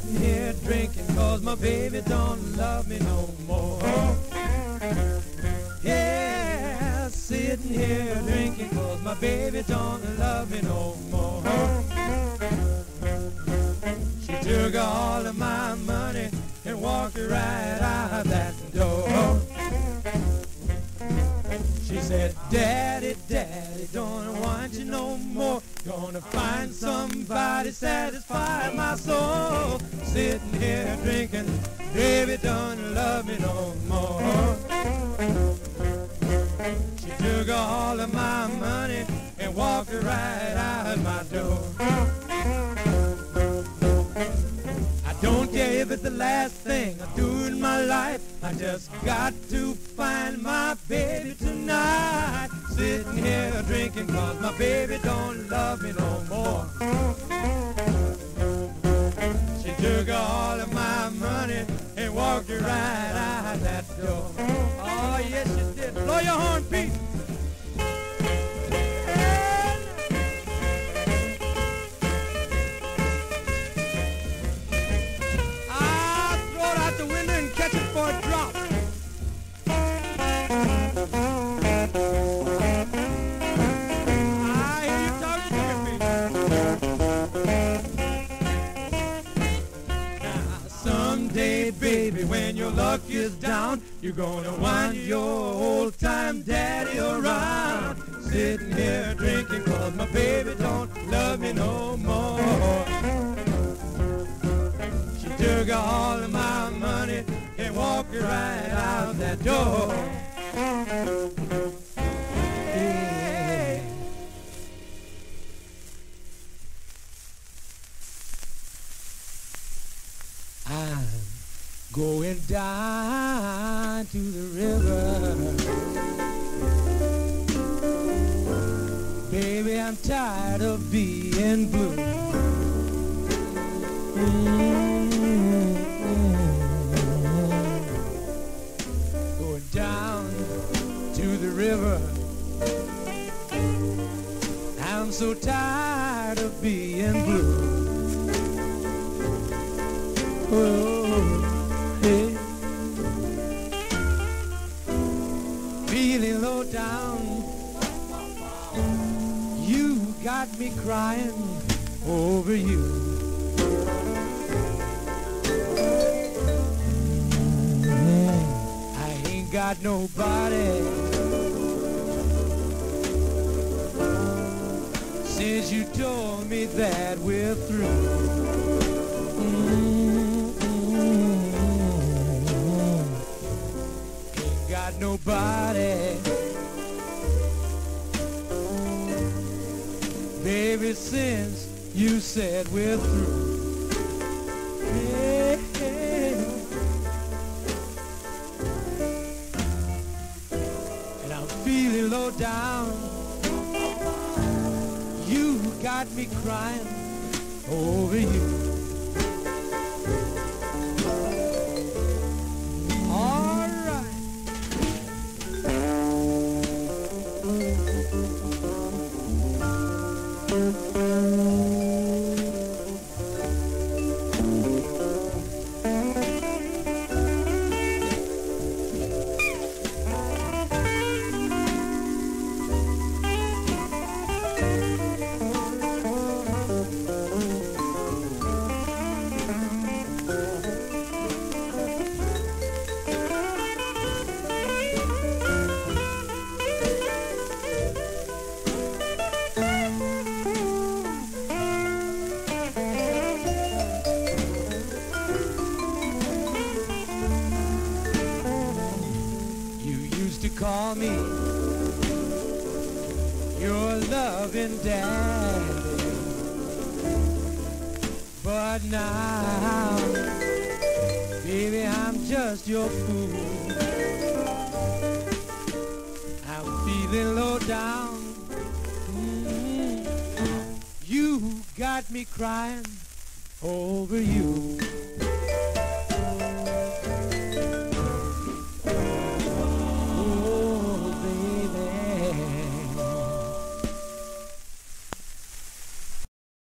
sitting here drinking 'cause my baby don't love me no more. Yeah, sitting here drinking 'cause my baby don't love me no more. She took all of my money and walked right out that door. She said, Daddy, Daddy, don't want you no more. Gonna find somebody satisfy my soul. Sitting here drinking, baby don't love me no more. She took all of my money and walked right out my door. I don't care if it's the last thing I do in my life. I just got to find my baby tonight. Sitting here drinking 'cause my baby don't love me no more. She took all of my money and walked right out that door. Oh, yes, she did. Blow your horn, Pete. The window and catch it for a drop. I hear you talking to me. Now, someday, baby, when your luck is down, you're gonna wind your old-time daddy around. Sitting here drinking 'cause my baby don't love me no more. Took all of my money and walked right out that door. Yeah. I'm going down to the river. Baby, I'm tired of being blue. Going down to the river. I'm so tired of being blue. Oh, hey. Feeling low down. You got me crying over you. Got nobody since you told me that we're through. Ain't got nobody, baby, since you said we're through. Hey, hey. Feeling low down, you got me crying over you. All right. Call me your loving daddy, but now, baby, I'm just your fool. I'm feeling low down. You got me crying over you.